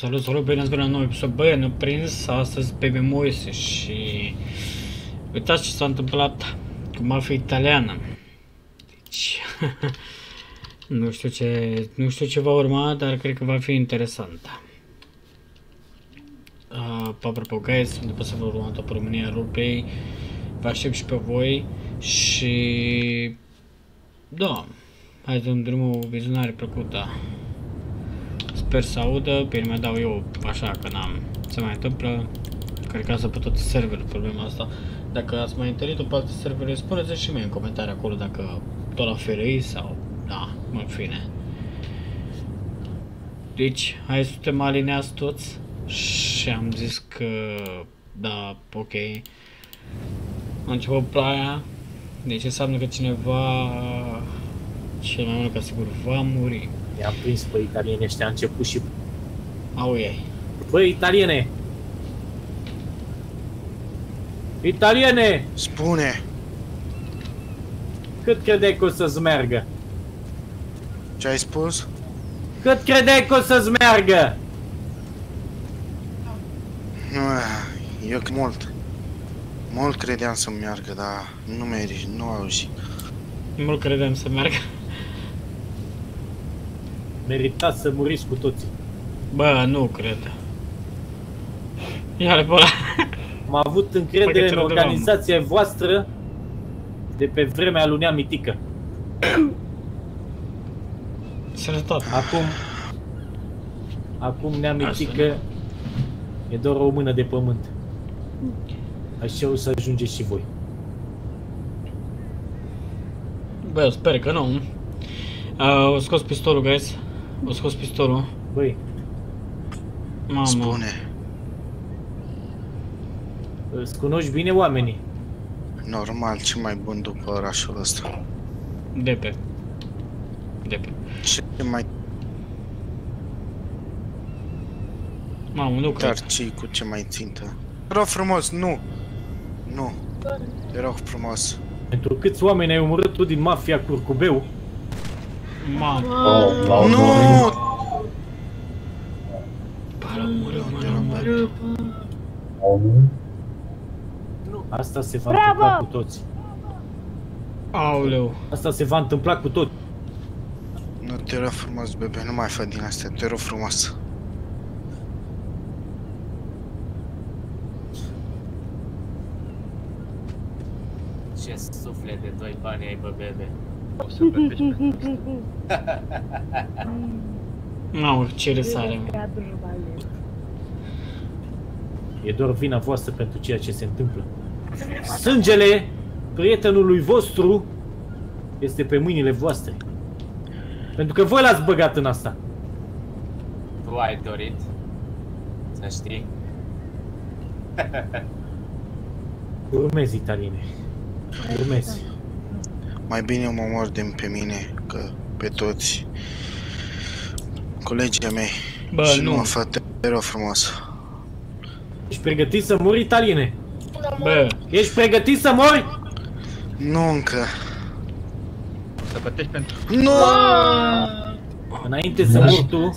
Salut, bine ați venit la nou episod. Băi, ne-a prins astăzi pe Moise și... Uitați ce s-a întâmplat cu mafia italiană. Deci... nu știu ce va urma, dar cred că va fi interesant. Apropo, guys, după să vă urmă pe România roleplay, vă aștept și pe voi și... Da, hai să dăm drumul, o vizionare plăcută. Sper să audă, pe mai dau eu așa că n-am se mai întâmplă. Cred că asta pe toate serverele problema asta. Dacă ați mai întâlnit-o pe alte servere, spuneți și mie în comentarii acolo dacă tot la FRI sau... Da, în fine. Deci, hai să suntem alineați toți și am zis că... Da, ok. A început ploaia, deci înseamnă că cineva... Cel mai mult ca sigur va muri. I-am prins pe italieni ăștia, a început și... Au ei. Băi, italiene! Italiene! Spune! Cât credeai că o să-ți meargă? Ce ai spus? Cât credeai că o să-ți meargă? Eu mult credeam să meargă, dar nu mergi, nu auzi. Mult credeam să meargă. Meritați să muriți cu toții. Bă, nu cred. Ia-le pe ăla. Am avut încredere în organizația voastră de pe vremea lui Nea Mitică. Sănătate. Acum Nea Mitică e doar o mână de pământ. Așa o să ajungeți și voi. Bă, sper că nu. O scos pistolul, guys. O scos pistolul. Băi, Mamă. Spune. îți cunoști bine oamenii. Normal, ce mai bun după orașul ăsta? Depe. Ce mai Mamă, nu cred. dar ce cu ce mai țintă? Te rog frumos, nu! Nu! Te rog frumos. Pentru câți oameni ai omorât tu din mafia Curcubeu? Mamă. Nu! Asta se va întâmpla cu toți. Aoleu. Asta se va întâmpla cu toți. Nu, te rog frumos, bebe, nu mai fă din astea, te rog frumos. Ce suflet de doi bani ai, bă, bebe. Mamă, ce răsare. E doar vina voastră pentru ceea ce se întâmplă. Sângele prietenului vostru este pe mâinile voastre. Pentru că voi l-ați băgat în asta. Tu ai dorit să știi. Urmezi, italiene. Urmezi. Mai bine mă mor de pe mine, că pe toți colegii mei. Bă, și nu. mă fă, te rog frumos. Ești pregătit să mori, italiene? Bă. Ești pregătit să mori? Nu încă. Să plătești pentru... Nu! Înainte să mori tu,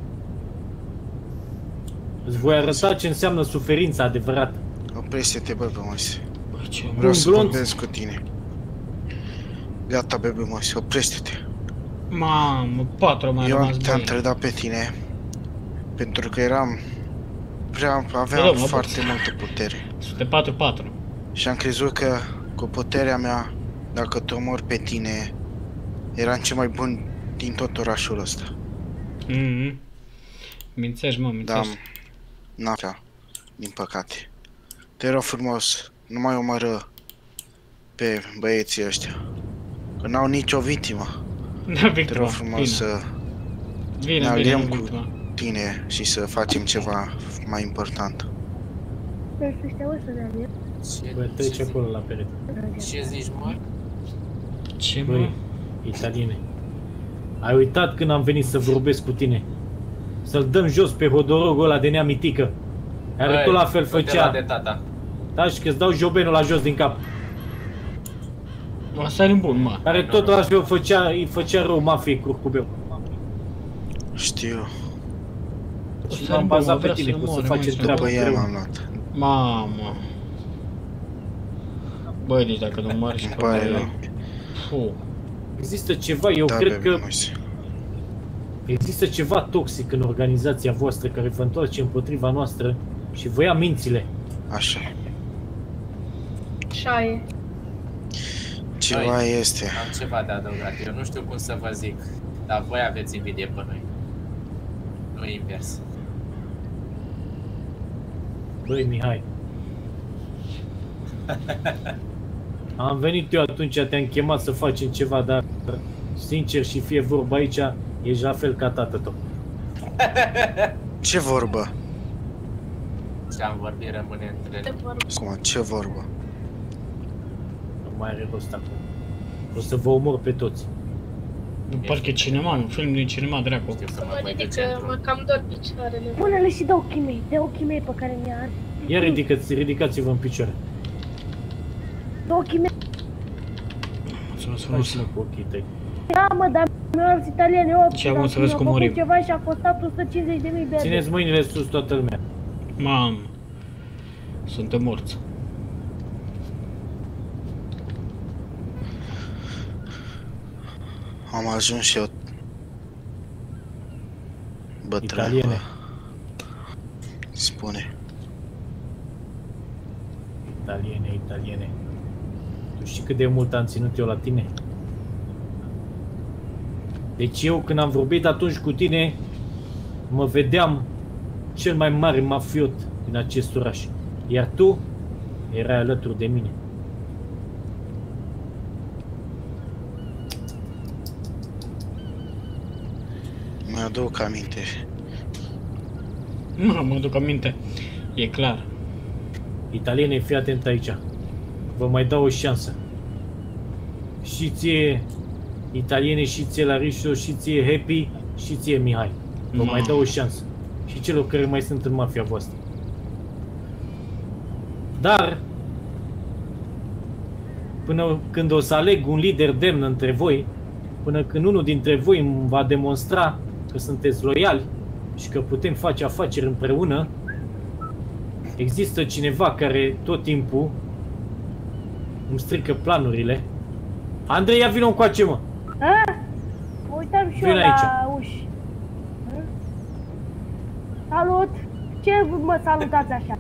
îți voi arăta ce înseamnă suferința adevărată. Oprește-te, bebe, Moise. Bă, ce... Vreau să glonț. vorbesc cu tine. Gata, bebe, Moise, oprește-te. Mamă, 4 mai Eu rămas, te-am băi. trădat pe tine pentru că aveam Bă, mă foarte multă putere. Sunt 4-4. Și am crezut că cu puterea mea, dacă te omor pe tine, eram cel mai bun din tot orașul ăsta. Mințești, mă, Dar mințești. n-avea, din păcate. Te rog frumos, nu mai omoră pe băieții ăștia, că n-au nicio victimă. Da, Te victima. rog frumos să ne Vine, aliem vine, cu victima. tine și să facem ceva mai important. Bă, trece acolo la perete. Ce zici, mă? Ce, mă? Băi, italiene, ai uitat când am venit să vorbesc cu tine? Să-l dăm jos pe hodorogul ăla de Nea Mitică, care tot la fel făcea. de tata. Da, și că-ți dau jobenul la jos din cap. Asta e bun, mă. Care tot la fel îi făcea rău mafiei Curcubeu. Știu. Și m-am bazat pe tine, că o să facem treaba După ea împreună. m-am luat. Mamă. Băi, deci dacă nu mari și Îmi pe pare mine... rău. Fu. Există ceva, eu Da, cred bebe, că Moise. există ceva toxic în organizația voastră care vă întoarce împotriva noastră și vă ia mințile. Așa. Așa e. Ceva este. Am ceva de adăugat. Eu nu știu cum să vă zic, dar voi aveți invidie pe noi. Nu invers. Băi, Mihai. Am venit eu atunci, te-am chemat să facem ceva, dar sincer și fie vorba aici, ești la fel ca tată tău. Ce vorbă? Ce-am vorbit rămâne între noi. Cum, ce vorbă? Nu mai are rost acum. O să vă omor pe toți. Parcă e cinema, un film din cinema, dracu. Știu să mă Mă voi de ridică, centru. mă cam dor picioarele. Pune-le și de ochii mei, de ochii mei pe care mi-a ars. Ia ridicați-vă în picioare. De ochii mei, Mulțumesc Hai și frumos. mă cu ochii tăi. da mă, dar mi-a ars italiene 8. Și acum să vezi cum morim. ceva și a costat 150.000 de euro. Țineți mâinile sus toată lumea. Mamă. Suntem morți. Am ajuns și eu bătrân. Italiene. Spune. Italiene. Tu știi cât de mult am ținut eu la tine? Deci eu când am vorbit atunci cu tine, mă vedeam cel mai mare mafiot din acest oraș. Iar tu erai alături de mine. Mi-aduc aminte. Nu, mă duc aminte. E clar. Italiene, fii atent aici. Vă mai dau o șansă. Și ție, Italiene, și ție Larișo, și ție Happy, și ție Mihai. Vă mai dau o șansă. Și celor care mai sunt în mafia voastră. Dar, până când o să aleg un lider demn între voi, până când unul dintre voi îmi va demonstra că sunteți loiali și că putem face afaceri împreună, există cineva care tot timpul îmi strică planurile. Andrei, ia vină încoace, mă! A? Mă uitam și eu Vino la aici. uși. Hă? Salut! Ce mă salutați așa?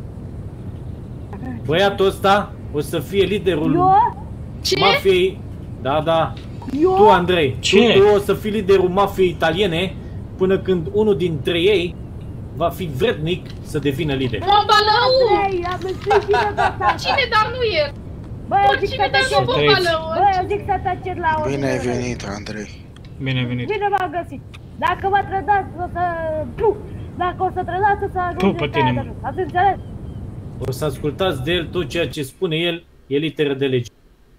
Băiatul ăsta o să fie liderul Eu? mafiei. Da, da. Eu? Tu, Andrei, Ce? tu o să fii liderul mafiei italiene până când unul dintre ei va fi vrednic să devină lider. Mă, balău! Andrei, am înțeles bine de asta. Cine, dar nu e? Băi, eu zic Oricine, să dar nu tăceți. vă trăiți. balău. Băi, eu zic să tăceți la o Bine ai oră. venit, Andrei. Bine ai venit. Bine m-am găsit. Dacă mă trădați, o să... Puh! Dacă o să trădați, o să ajungeți pe tine, pe aia de jos. Ați înțeles? O să ascultați de el, tot ceea ce spune el e literă de lege.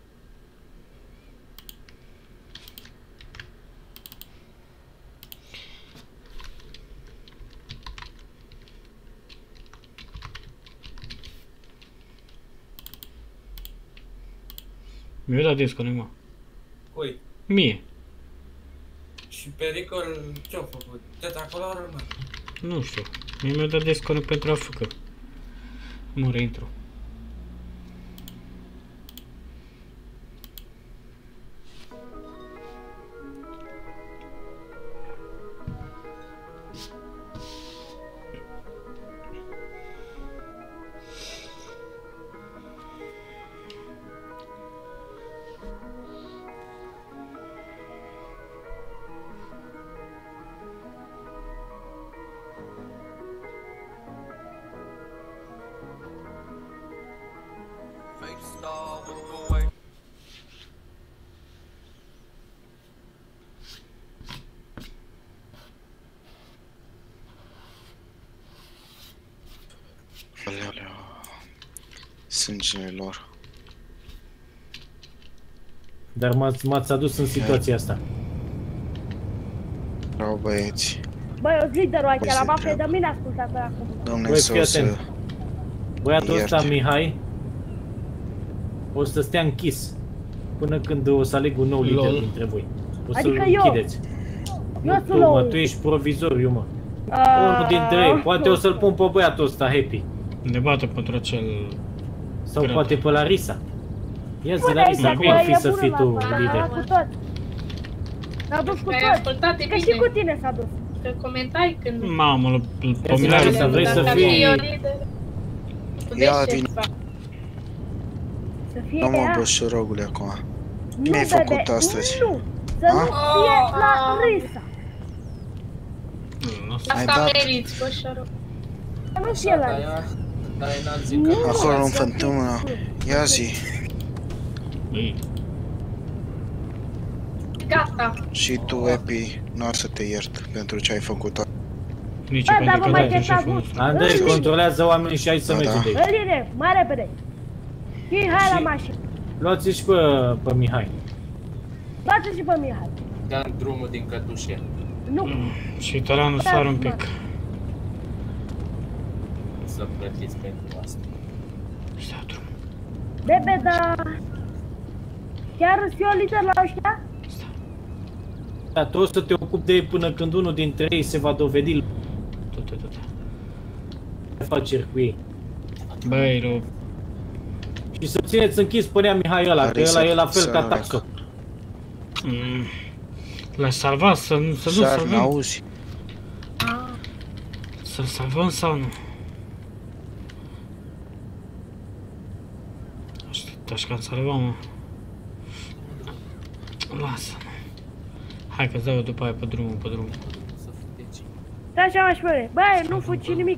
Mi-a dat disconnect, mă. Cui? Mie. Și Pericol ce-a făcut? Tot acolo a rămas. Nu știu. Mie mi-a dat disconnect pentru a făcă. Nu reintru. Aleleu. Sângele lor. Dar m-ați adus în situația asta. Rău băieți. Băi, eu sunt liderul aici, Păi la se mafie, treabă. de mine ascultați acum. Dumnezeu fii să... atent. Băiatul ăsta, Ierte. Mihai, o să stea închis până când o să aleg un nou lider Lol. dintre voi. O Adică să-l eu. închideți. Eu Nu sunt tu, mă, lău. tu ești provizoriu, mă. Unul dintre ei. Poate o să-l pun pe băiatul ăsta, Happy. Ne bată pentru acel... Sau Cred. poate pe Larisa. Ia zi, Bune, Larisa, aici, cum că ar fi e să bună fii la tu asta, lider? s-a dus cu toți. S-a dus cu Ai toți. ascultat de Că și bine. cu tine s-a dus. Că comentai când... Mamă, Larisa, pominare. vrei să Dacă fii- ar fi o lider. Ia De ce vin. fac? Să fie Nu mă ea. bășurogule acum. Nu, mi-ai bebe, făcut astăzi? Nu, să nu fie la Risa. Ai Asta dat? meriți, bă, șoară. Să nu fie la Dar Risa. ea, dar e n-am zis că... Acolo nu fântână. Ia zi. Gata. Și tu, Epi, nu ar să te iert pentru ce ai făcut. Nici Bă, dar pentru vă că mai dai iertați șeful mult. nostru. Andrei, controlează oamenii și hai să Da, mergem da. de aici. Îl ire, mai repede. Și hai la Și- mașină. Luați-l și pe Mihai. Luați-l și pe Mihai. Dă-mi drumul din cătușe. Nu, Și italianul sar un pic. Să plătiți pentru asta. Și dau drumul. bebe, dar... Chiar îți fiu lider la ăștia? Dar tu o să te ocupi de ei până când unul dintre ei se va dovedi Tot. afaceri cu ei. Băi, rău. Și să țineți închis pânea Mihai ăla, că Larisa, ăla e la fel să ca nu taxă. L-aș salva, să nu Șar, salvăm. n-auzi? Să-l salvăm sau nu? Aș că salva, mă. Lasă. Hai că-ți dau eu după aia pe drumul. Să futeți. Da, așa mai spune. Băi, nu fugi nimic.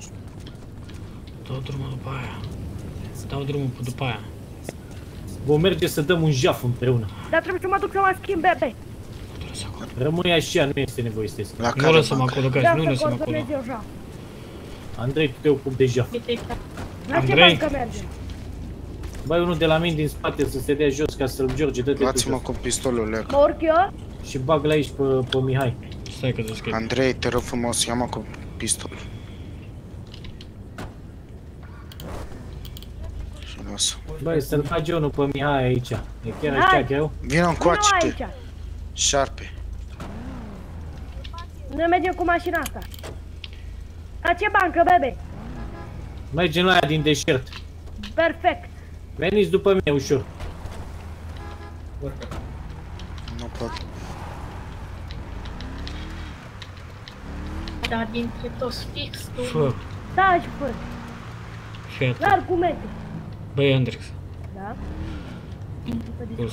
Dau drumul după aia. Dau drumul după aia. Vom merge să dăm un jaf împreună. Dar trebuie să mă duc să mă schimb, bebe. Rămâne așa, nu este nevoie să te schimbi. La Nu care lăsăm bancă? acolo, Da, guys, nu să lăsăm acolo. coordonez eu joc. Andrei, tu te ocupi de jaf. Uite, La ce Andrei? bancă mergem? Bai unul de la mine din spate să se dea jos ca să-l George, dă-te tu Luați-mă jos. cu pistolul, Lec. Mă urc eu? Și bag-l aici pe Mihai. Stai că deschid. Andrei, te rog frumos, ia-mă cu pistolul. Și lasă. Băi, să-l bagi unul pe Mihai aici. E chiar Hai. așa greu? Vino Nu încoace, aici. șarpe. Noi mergem cu mașina asta. La ce bancă, bebe? Mergem la aia din deșert. Perfect. Veniți după mine ușor. Urcă. Nu pot. dar dintre toți fix tu. Fă, Da, și fă. fii atent. La argumente. Băi, Andrix, Da? pus.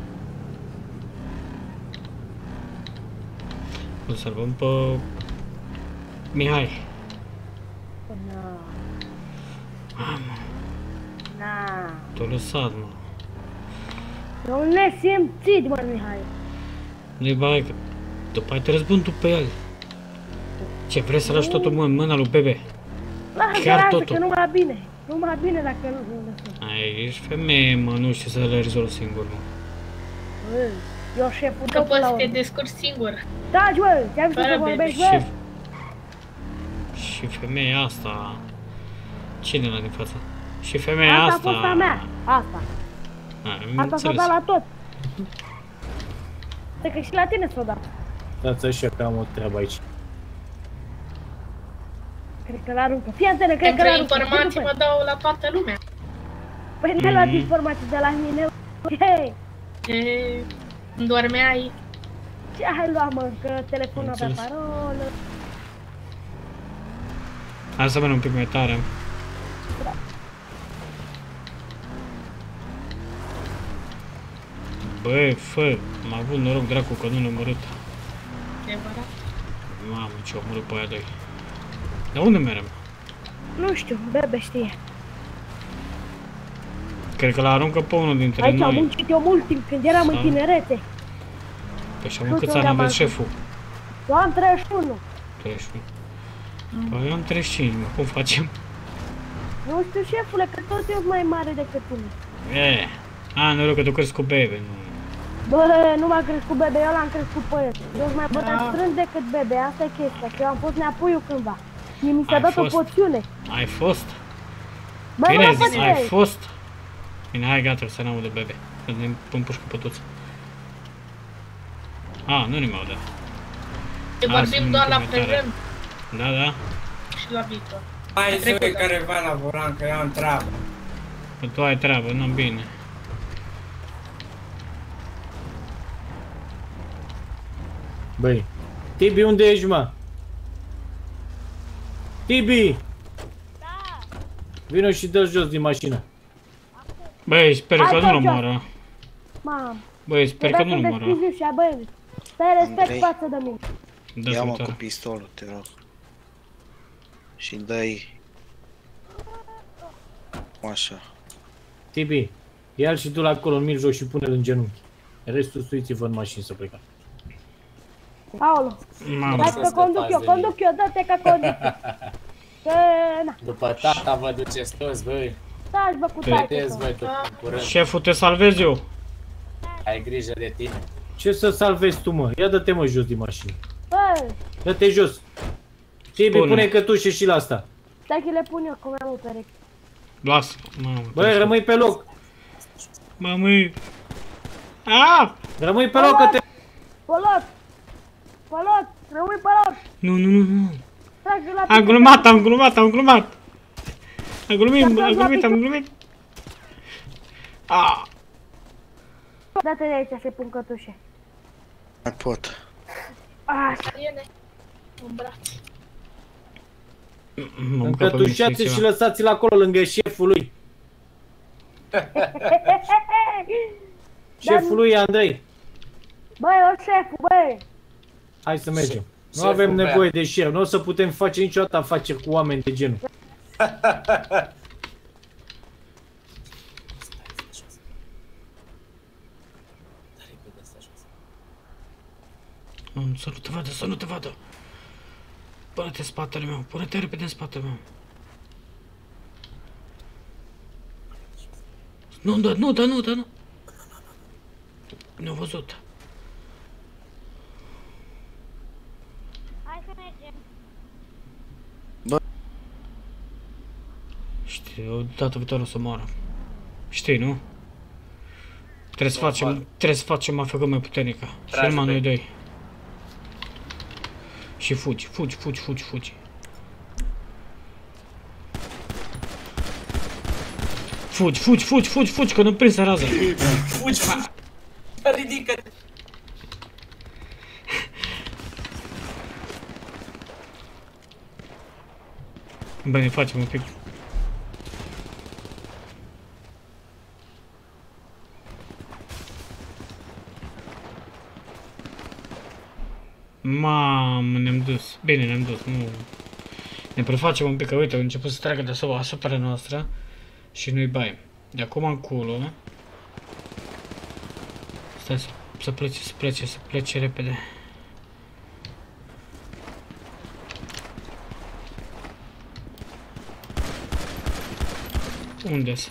Îl salvăm pe Mihai. Na. Mamă, Na. te-a lăsat, mă. E un nesimțit, mă, Mihai. Nu-i bai, că după aia te răzbuni tu pe el. Ce, vrei să lași totul în mâna lui Bebe? Lasă, Chiar lasă, totul. că numai bine. Numai bine dacă nu lăsăm. Ai, ești femeie, mă, nu știu să le rezolv singur, mă. Bă, eu șeful Că tău până poți la să te urmă. descurci singur. Da, bă, ți-am zis să Fără vorbești, Și, bă. și femeia asta... Cine la din față? Și femeia Asta a asta... fost a mea. Asta. Am Asta s-a înțeles. dat la tot. Stai că și la tine s-a dat. Dați așa că am o treabă aici. Cred că l-aruncă. Fii antenă, cred că Pentru l-aruncă. informații mă dau la toată lumea. Păi ne-ai luat informații de la mine. Hei, E, îmi dormeai. ce ai luat, mă? Că telefonul avea Înțeles. parolă. Hai să mergem un pic mai tare. Băi, fă, am avut noroc dracu că nu l-am omorât. Adevărat. Mamă, ce omorât pe aia doi. Dar unde merem? Nu știu, bebe știe. Cred că l-aruncă pe unul dintre Aici am noi. muncit eu mult timp când eram în Sau- tinerețe. Păi și Nu am câți știu, ani am aveți ajuns. șeful? Eu am 31. 31. Păi eu am 35, mă, cum facem? Nu știu, șefule, că tot eu mai mare decât tu. Noroc că tu crezi cu Bebe, nu. Bă, nu m-a crescut bebe, eu l-am crescut pe el. Eu sunt mai bătrân strâns decât bebe, asta e chestia, că eu am fost neapuiul cândva. Mie mi s-a Ai dat o fost. poțiune. Ai fost? Bă, Bine nu ai mă zis, ai faci fost? Bine, hai gata, să n-audă Bebe. Să ne împușcă pe toți. Nu ne mai audă. Te Hai să vorbim nu doar la comentare. prezent. Da, da. și la Victor. Hai Zoe careva la volan, că eu am treabă. Că tu ai treabă, nu bine. Băi, Tibi, unde ești, mă? Tibi! Da. Vino și dă jos din mașină. Băi, sper Hai, că tot nu-l jos. omoară. Mam. Băi, sper că nu-l omoară. deschizi ușa, băi. Stai respect Andrei. față de mine. Da, Ia-mă putea. cu pistolul, te rog. Și dă-i... Așa. Tibi, ia-l și du-l acolo în mijloc și pune-l în genunchi. Restul suiți-vă în mașină să plecați. Aolo. Mamă. Hai că conduc eu, dă-te că conduc eu. Că, na, După tata vă duceți toți, băi. stai bă cu taică. Vedeți, voi, tot în curând. Șeful, te salvez eu. Ai grijă de tine. Ce să salvezi tu, mă? Ia dă-te, mă, jos din mașină. Bă, Dă-te jos. Tibi, Spune. pune cătușe și la asta. stai că le pun eu, cum am o pereche. Lasă. Mamă. Băi, rămâi pe loc. Mamă. Ah! Rămâi pe loc, că te... Polot! Polot! Rămâi pe loc! Nu, nu, nu, nu. Stai că la Am glumat, am glumat, am glumat. Am glumit. Ah! dă-te de aici să-i pun cătușe. Mai pot. Așa. Iene. Un braț. Încătușați și lăsați-l acolo lângă șeful lui. Șeful lui Andrei. Băi, o șeful, băi! Hai să mergem. Nu Șeful avem bea. nevoie de șef. Nu o să putem face niciodată afaceri cu oameni de genul. Să nu te vadă, să nu te vadă. Pune-te în spatele meu, pune-te repede în spatele meu. Nu, da, nu, da, nu, da, nu. Ne-au văzut. Hai să mergem. Știi, data viitoare o să moară. Știi, nu? Trebuie să facem mafia mai puternică. Și Trage numai pe noi doi. Și fugi. Fugi, că nu prins rază. Fugi, ridică-te! Bă, ne facem un pic. Mamă, ne-am dus. Bine, ne-am dus, nu... Ne prefacem un pic, că uite, au început să treacă de asupra noastră și nu-i bai. De acum încolo... Stai să plece repede. Unde-s?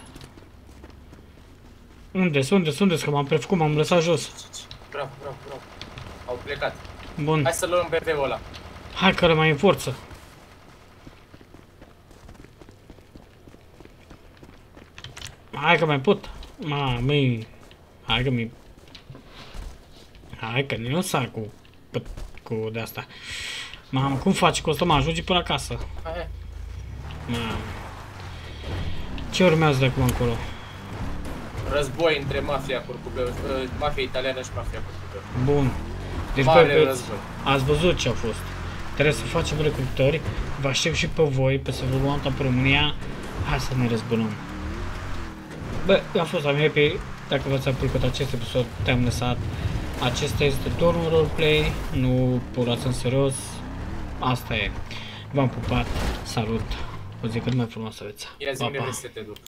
Unde-s? Că m-am prefăcut, m-am lăsat jos. Bravo. Au plecat. Bun. Hai să luăm BB-ul ăla. Hai că rămâi în forță. Hai că mai pot. Hai că nu sa cu de asta. Mamă, cum faci cu asta? Mă ajungi până acasă. Hai. Mamă. Ce urmează de acum încolo? Război între mafia curcubeu, mafia italiană și mafia curcubeu. Bun. Deci, Mare băi, război. ați văzut ce a fost. Trebuie să facem recrutări. Vă aștept și pe voi, pe serverul One Tap România. Hai să ne răzbunăm. Bă, am fost am happy. Dacă v-ați aplicat acest episod, te-am lăsat. Acesta este doar un roleplay. Nu purați în serios. Asta e. V-am pupat. Salut. O zi cât mai frumoasă aveți. Ia zi-mi unde vrei să te duc.